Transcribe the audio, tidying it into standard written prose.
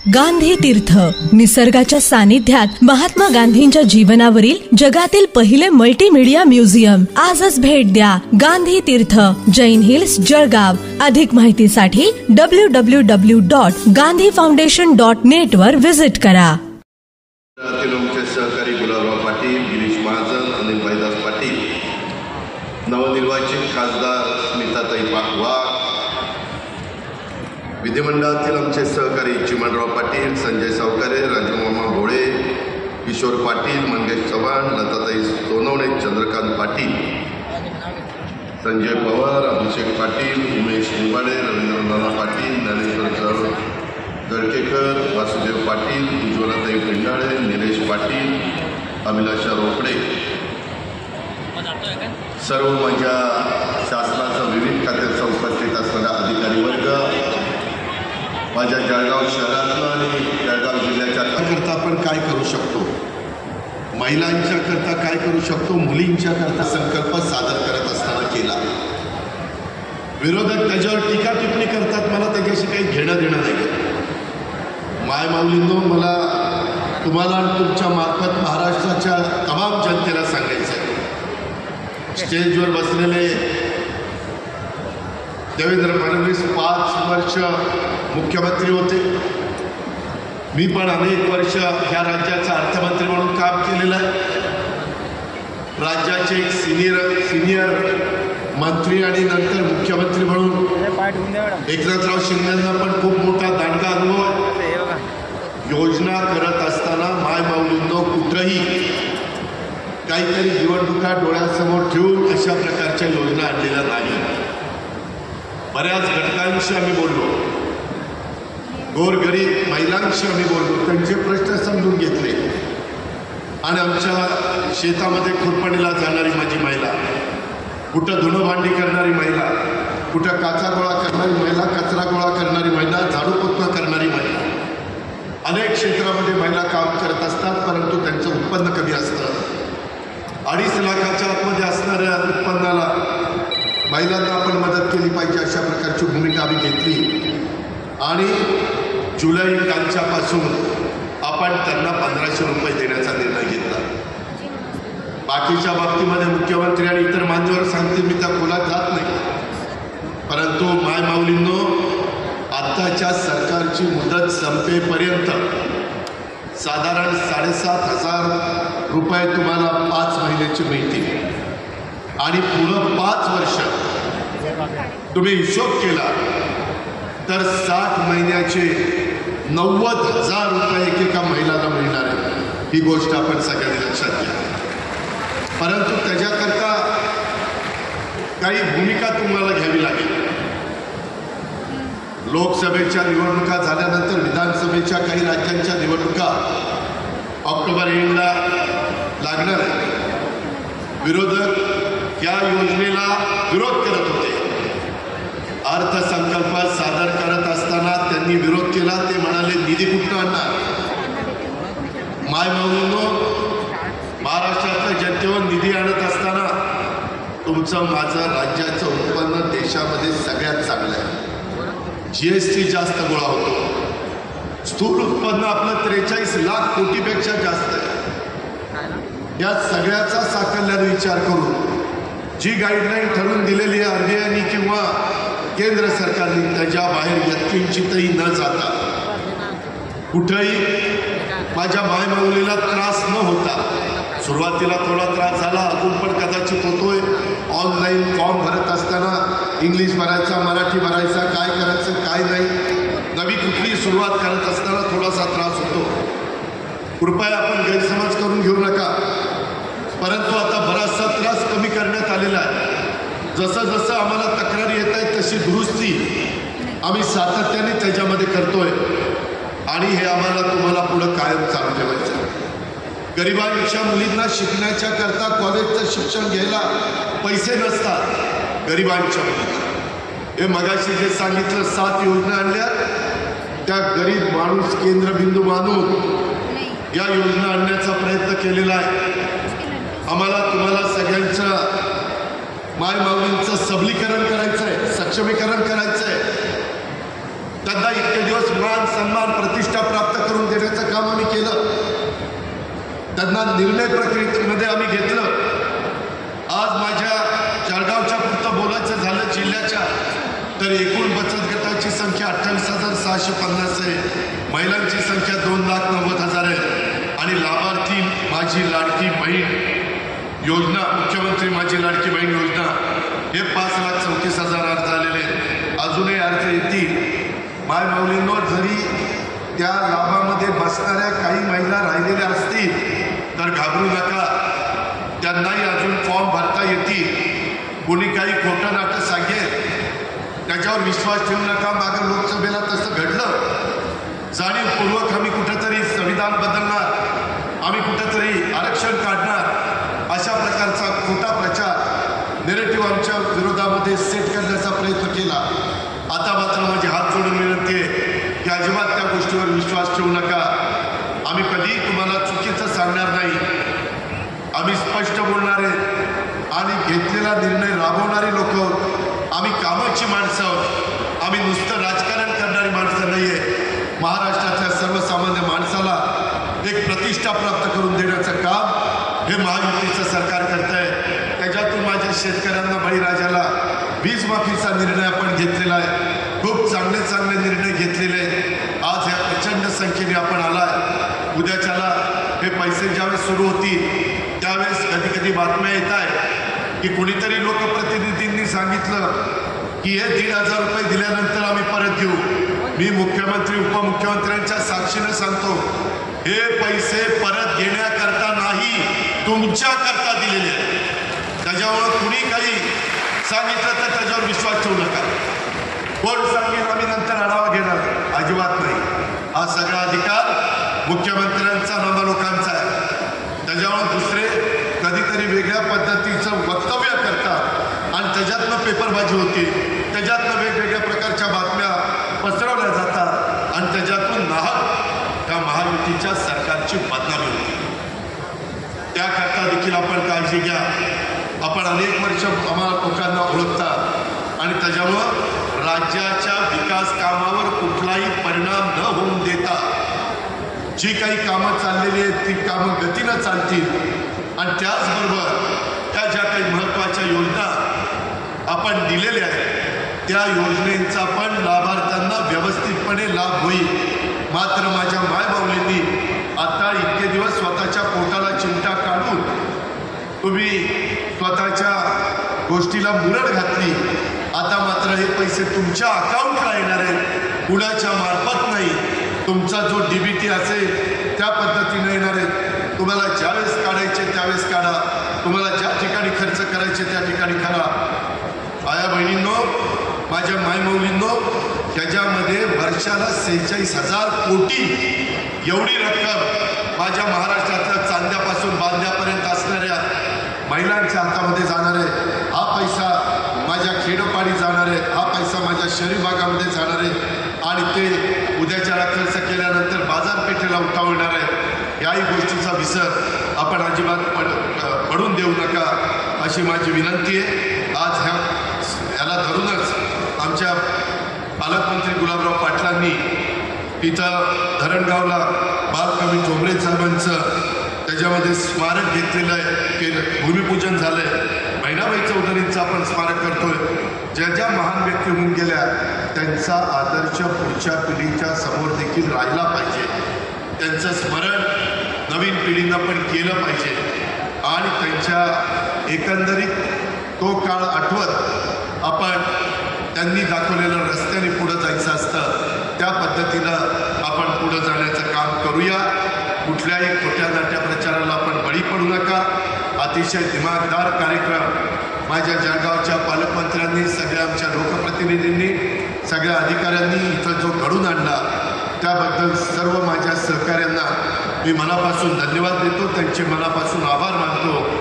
गांधी तीर्थ, निसर्गाच्या सानिध्यात महात्मा गांधींच्या जीवनावरील जगातील पहिले मल्टीमीडिया म्युझियम. आजच भेट द्या. गांधी तीर्थ, जैन हिल्स, जळगाव. अधिक माहितीसाठी www.gandhifoundation.net वर विजिट करा. सहकारी गुलाबराव पाटील, गिरीश महाजन, अनिल भाईदास पाटील, नवनिर्वाचित खासदार स्मिताताई वाघ, विधिमंडळातील आमचे सहकारी चिमणराव पाटील, संजय सावकारे, राजूमामा भोळे, किशोर पाटील, मंगेश चव्हाण, लताताई सोनवणे, चंद्रकांत पाटील, संजय पवार, अभिषेक पाटील, उमेश निवाडे, रवींद्रनाथ पाटील, ज्ञानेश्वर जळकेकर, वासुदेव पाटील, उज्ज्वलाताई पेंडाळे, निलेश पाटील, अभिलाषा रोकडे, सर्व माझ्या शासनाचा विविध खात्याचा उपस्थित असणारा अधिकारी वर्ग, माझ्या जळगाव शहरातला आणि जळगाव जिल्ह्याच्या करता आपण काय करू शकतो, महिलांच्या करता काय करू शकतो, मुलींच्या करता संकल्प सादर करत असताना केला. विरोधक त्याच्यावर टीका टिप्पणी करतात, मला त्याच्याशी काही घेणं देणं नाही. माय माऊलींनो, मला तुम्हाला आणि तुमच्या मार्फत महाराष्ट्राच्या तमाम जनतेला सांगायचं आहे, स्टेजवर बसलेले देवेंद्र फडणवीस 5 वर्ष मुख्यमंत्री होते. मी पण अनेक वर्ष ह्या राज्याचा अर्थमंत्री म्हणून काम केलेलं आहे. राज्याचे एक सिनियर मंत्री आणि नंतर मुख्यमंत्री म्हणून एकनाथराव शिंदेंना पण खूप मोठा दांडगा अनुभव आहे. योजना करत असताना माय माऊलींनो कुठंही काहीतरी निवडणुका डोळ्यासमोर ठेवून अशा प्रकारच्या योजना आणलेल्या नाही. बऱ्याच घटकांशी आम्ही बोललो, गोरगरीब महिलांशी आम्ही बोललो, त्यांचे प्रश्न समजून घेतले आणि आमच्या शेतामध्ये खुरपणीला जाणारी माझी महिला, कुठं धुणं भांडी करणारी महिला, कुठं काचा गोळा करणारी महिला, कचरा गोळा करणारी महिला, झाडू पोछा करणारी महिला, अनेक क्षेत्रामध्ये महिला काम करत असतात, परंतु त्यांचं उत्पन्न कमी असतं. 2.5 लाखाच्या आतमध्ये असणाऱ्या उत्पन्नाला महिलांना आपण मदत केली पाहिजे, अशा प्रकारची भूमिका आम्ही घेतली आणि जुलै कालच्यापासून आपण त्यांना 1500 रुपये देण्याचा निर्णय घेतला. बाकीच्या बाबतीमध्ये मुख्यमंत्री आणि इतर मान्यवर सांगतील, मी त्या खोलात जात नाही. परंतु माय माऊलींनो, आत्ताच्या सरकारची मुदत संपेपर्यंत साधारण 7,500 रुपये तुम्हाला 5 महिन्याची मिळतील आणि पुढं 5 वर्ष तुम्ही हिशोब केला तर 60 महिन्याचे 90,000 रुपये एकेका महिलांना मिळणार आहे. ही गोष्ट आपण सगळ्यांनी लक्षात घ्या. परंतु त्याच्याकरता काही भूमिका तुम्हाला घ्यावी लागेल. लोकसभेच्या निवडणुका झाल्यानंतर विधानसभेच्या काही राज्यांच्या निवडणुका ऑक्टोबर एंडला लागणार आहे. विरोधक या योजनेला विरोध करत होते. अर्थसंकल्प सादर करत असताना त्यांनी विरोध केला. ते म्हणाले, निधी कुठून आणणार? माय माऊलींनो, महाराष्ट्रातल्या जनतेवर निधी आणत असताना तुमचं माझं राज्याचं उत्पन्न देशामध्ये सगळ्यात चांगलं आहे. GST जास्त गोळा होतो. स्थूल उत्पन्न आपलं 43 लाख कोटीपेक्षा जास्त आहे. या सगळ्याचा साकल्याने विचार करून जी गाईडलाईन ठरवून दिलेली आहे RBIने किंवा केंद्र सरकारने, त्याच्या बाहेर यत्किंचितही न जाता कुठंही माझ्या मायमाऊलीला त्रास न होता, सुरुवातीला थोडा त्रास झाला, अजून पण कदाचित होतोय. ऑनलाईन फॉर्म भरत असताना इंग्लिश भरायचा, मराठी भरायचा, काय करायचं काय नाही, नवी कुठली सुरुवात करत असताना थोडासा त्रास होतो. कृपया आपण गैरसमज करून घेऊ नका. परंतु आता बराचसा त्रास कमी करण्यात आलेला आहे. जसं जसं आम्हाला तक्रारी येत आहेत तशी दुरुस्ती आम्ही सातत्याने त्याच्यामध्ये करतोय आणि हे आम्हाला तुम्हाला पुढं कायम चालू ठेवायचं आहे. गरिबांच्या मुलींना शिकण्याच्या करता कॉलेजचं शिक्षण घ्यायला पैसे नसतात. गरिबांच्या मुलींना हे मगाशी जे सांगितलं 7 योजना आणल्या, त्या गरीब माणूस केंद्रबिंदू मानून या योजना आणण्याचा प्रयत्न केलेला आहे. आम्हाला तुम्हाला सगळ्यांचं माय माऊलींचं सबलीकरण करायचं आहे, सक्षमीकरण करायचं आहे. त्यांना इतके दिवस मान सन्मान प्रतिष्ठा प्राप्त करून देण्याचं काम आम्ही केलं, त्यांना निर्णय प्रक्रियेमध्ये आम्ही घेतलं. आज माझ्या जळगावच्या पुरतं बोलायचं झालं जिल्ह्याच्या तर एकूण बचत गटाची संख्या 28,650 आहे, महिलांची संख्या 2,90,000 आहे आणि लाभार्थी माझी लाडकी बहीण योजना, मुख्यमंत्री माझी लाडकी बहीण योजना हे 5,34,000 झालेले आहेत. अजूनही अर्ज येतील. माय माऊलींनो, जरी त्या लाभामध्ये बसणाऱ्या काही महिला राहिलेल्या असतील तर घाबरू नका, त्यांनाही अजून फॉर्म भरता येतील. कोणी काही खोटं नाटक सांगेल त्याच्यावर विश्वास ठेवू नका. मागं लोकसभेला तसं घडलं. जाणीवपूर्वक आम्ही कुठेतरी संविधान बदलणार, आम्ही कुठेतरी आरक्षण काढणार, अशा प्रकारचा खोटा प्रचार नेरेटिव्ह आमच्या विरोधामध्ये सेट करण्याचा प्रयत्न केला. आता मात्र माझी हात जोडून विनंती आहे की अजिबात त्या गोष्टीवर विश्वास ठेवू नका. आम्ही कधीही तुम्हाला चुकीचं सांगणार नाही. आम्ही स्पष्ट बोलणारे आणि घेतलेला निर्णय राबवणारे लोक, आम्ही कामाची माणसं आहोत. आम्ही नुसतं राजकारण करणारी माणसं नाही आहे. महाराष्ट्रातल्या सर्वसामान्य माणसाला एक प्रतिष्ठा प्राप्त करून देण्याचं काम हे महायुतीचं सरकार करत आहे. त्याच्यातून माझ्या शेतकऱ्यांना, बळीराजाला वीज माफीचा निर्णय आपण घेतलेला आहे. खूप चांगले चांगले निर्णय घेतलेले आहेत. आज ह्या प्रचंड संख्येने आपण आलाय. उद्याच्याला हे पैसे ज्यावेळेस सुरू होतील त्यावेळेस कधी कधी बातम्या येत आहे की कोणीतरी लोकप्रतिनिधींनी सांगितलं की हे 1,500 रुपये दिल्यानंतर आम्ही परत देऊ. मी मुख्यमंत्री उपमुख्यमंत्र्यांच्या साक्षीने सांगतो, हे पैसे परत घेण्याकरता नाही, तुमच्याकरता दिलेले आहेत. त्याच्यामुळं कुणी काही सांगितलं तर त्याच्यावर विश्वास ठेवू नका. कोण सांगेल आम्ही नंतर आढावा घेणार, अजिबात नाही. हा सगळा अधिकार मुख्यमंत्र्यांचा, नामालोकांचा आहे. त्याच्यामुळे दुसरे कधीतरी वेगळ्या पद्धतीचं वक्तव्य करतात आणि त्याच्यातनं पेपरबाजी होती, त्याच्यातनं वेगवेगळ्या प्रकारच्या बातम्या पसरवल्या जातात आणि त्याच्यातून नाहक त्या महायुतीच्या सरकारची बदनामी होती. त्याकरता देखील आपण काळजी घ्या. आपण अनेक वर्ष आम्हाला लोकांना ओळखता आणि त्याच्यामुळं राज्याच्या विकास कामावर कुठलाही परिणाम न होऊन देता जी काही कामं चाललेली आहेत ती कामं गतीनं चालतील आणि त्याचबरोबर त्या ज्या काही महत्त्वाच्या योजना आपण दिलेल्या आहेत त्या योजनेचा पण लाभार्थ्यांना व्यवस्थितपणे लाभ होईल. मात्र माझ्या मायमाऊलींनी आता इतके दिवस स्वतःच्या पोटाला चिमटा काढून तुम्ही स्वतःच्या गोष्टीला मुरड घातली. आता मात्र हे पैसे तुमच्या अकाउंटला येणार आहेत, कुणाच्या मार्फत नाही. तुमचा जो DBT असेल त्या पद्धतीने येणार आहे. तुम्हाला ज्यावेळेस काढायचे त्यावेळेस काढा, तुम्हाला ज्या ठिकाणी खर्च करायचे त्या ठिकाणी करा. आया बहिणींनो, माझ्या मायमाऊलींनो, त्याच्यामध्ये वर्षाला 46,000 कोटी एवढी रक्कम माझ्या महाराष्ट्रातल्या चांद्यापासून बांद्यापर्यंत असणाऱ्या महिलांच्या हातामध्ये जाणार आहे. हा पैसा माझ्या खेडोपाडी जाणार आहे, हा पैसा माझ्या शहरी भागामध्ये जाणार आहे आणि ते उद्याच्याला खर्च केल्यानंतर बाजारपेठेला उठावणार आहे. याही गोष्टीचा विसर आपण अजिबात पडून देऊ नका अशी माझी विनंती आहे. आज याला धरूनच आमच्या पालकमंत्री गुलाबराव पाटलांनी तिथं धरणगावला बालकवी ठोंबरे साहेबांचं त्याच्यामध्ये स्मारक घेतलेलं आहे, भूमिपूजन झालं आहे. बहिणाबाई चौधरींचं आपण स्मारक करतोय. ज्या ज्या महान व्यक्ती होऊन गेल्या त्यांचा आदर्श पुढच्या पिढीच्या समोर देखील राहिला पाहिजे. त्यांचं स्मरण नवीन पिढींना पण केलं पाहिजे आणि त्यांच्या एकंदरीत तो काळ आठवत आपण त्यांनी दाखवलेलं रस्त्याने पुढं जायचं असतं त्या पद्धतीनं आपण पुढं जाण्याचं काम करूया. कुठल्याही खोट्या नाट्या प्रचाराला आपण बळी पडू नका. अतिशय दिमागदार कार्यक्रम माझ्या जळगावच्या पालकमंत्र्यांनी, सगळ्या आमच्या लोकप्रतिनिधींनी, सगळ्या अधिकाऱ्यांनी इथं जो घडून आणला त्याबद्दल सर्व माझ्या सहकाऱ्यांना मी मनापासून धन्यवाद देतो, त्यांचे मनापासून आभार मानतो.